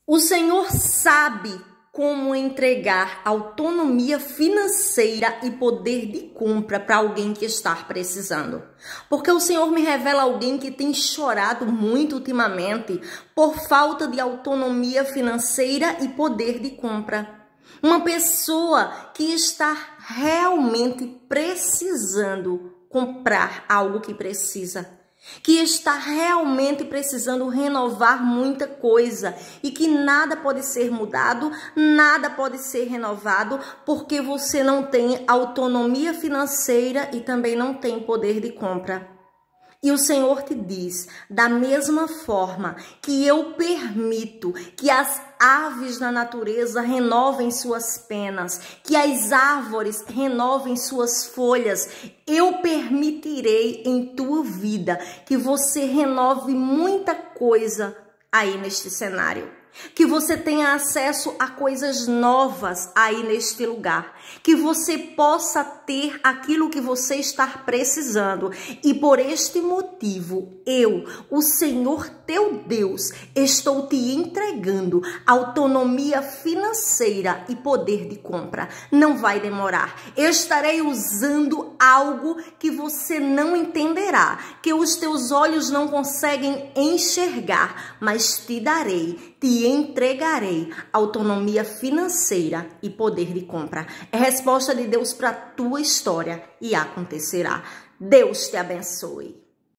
O Senhor sabe como entregar autonomia financeira e poder de compra para alguém que está precisando. Porque o Senhor me revela alguém que tem chorado muito ultimamente por falta de autonomia financeira e poder de compra. Uma pessoa que está realmente precisando comprar algo que precisa, que está realmente precisando renovar muita coisa e que nada pode ser mudado, nada pode ser renovado, porque você não tem autonomia financeira e também não tem poder de compra. E o Senhor te diz, da mesma forma que eu permito que as aves da natureza renovem suas penas, que as árvores renovem suas folhas, eu permitirei em tua vida que você renove muita coisa aí neste cenário. Que você tenha acesso a coisas novas aí neste lugar. Que você possa ter aquilo que você está precisando. E por este motivo, eu, o Senhor teu Deus, estou te entregando autonomia financeira e poder de compra. Não vai demorar. Eu estarei usando algo que você não entenderá, que os teus olhos não conseguem enxergar, mas te darei, te entregarei autonomia financeira e poder de compra. É resposta de Deus para a tua história e acontecerá. Deus te abençoe.